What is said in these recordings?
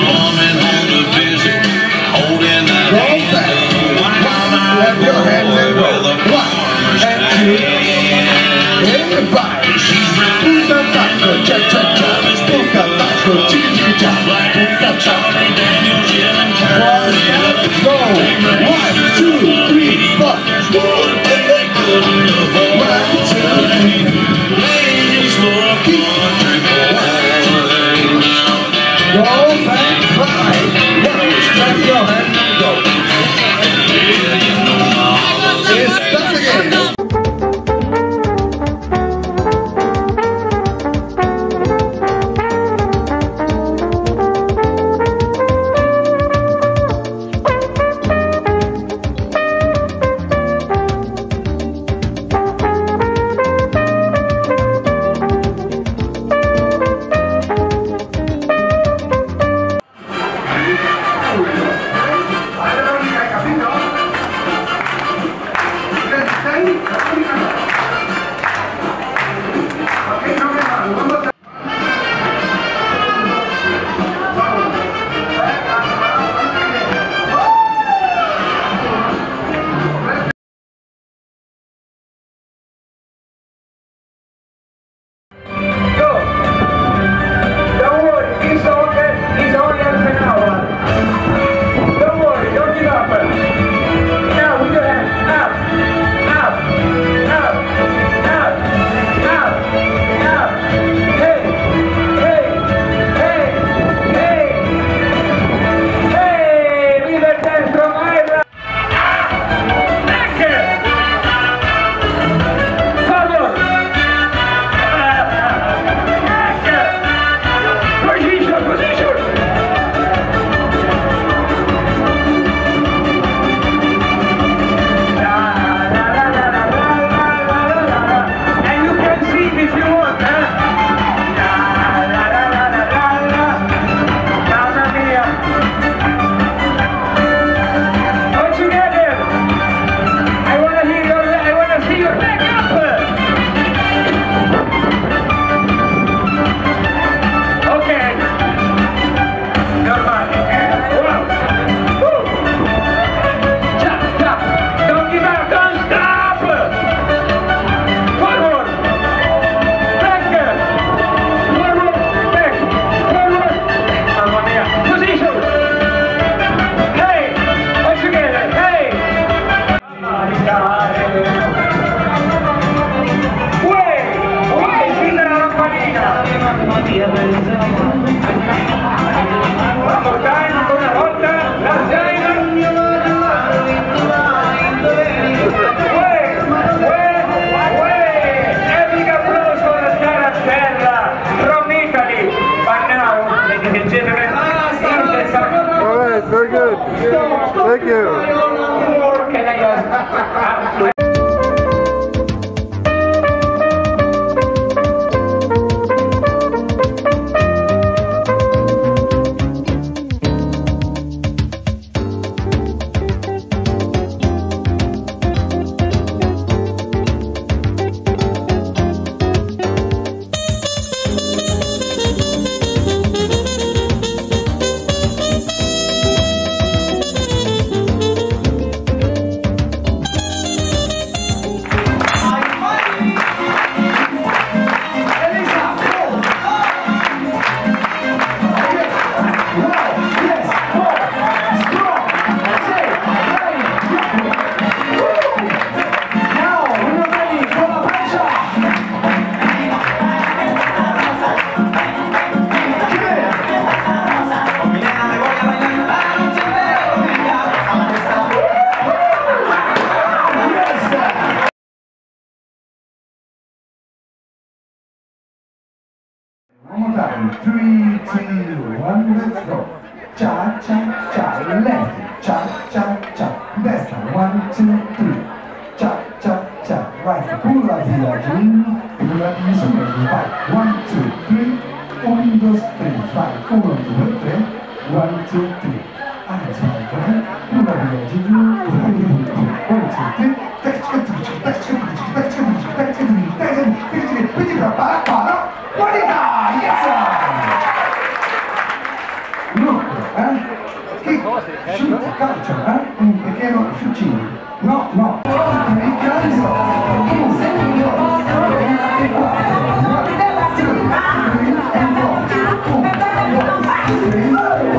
coming home to visit, holding that hand. Clap your hands and go. 1 and 2. Everybody. Puta taco, cha cha cha. Puta taco, chicka chicka cha. Puta taco. Go. 1, 2, 3, 4. 1, 2, 3. Ladies for a country boy. Go back, right. Clap your hands and go. It's back again. Very good. Thank you. One more time. 3, 2, 1, let's go. Cha cha cha left. Cha cha cha left. 1, 2, 3. Cha cha cha right. Pull up here, Jim. Pull up this way. 1, 2, 3. 1, 2, 3. 5. Pull up the way. 1, 2, 3. And it's right. Pull up here, Jim. 1, 2, 3. Look. kick, shoot, calcio, un pequeño sciuccino. No, no, mi calcio, 1, 2, 3, 4, 1, 2, 3, and 4, 1, 2, 3,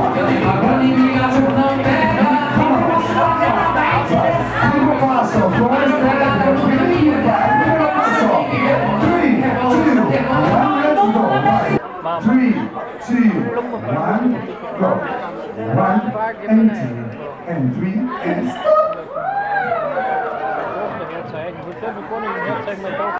4, primo passo, può essere il primo passo, 3, 2, 1, let's go, vai, 3, 2, 1, go, 1, and 2, and 3, and stop.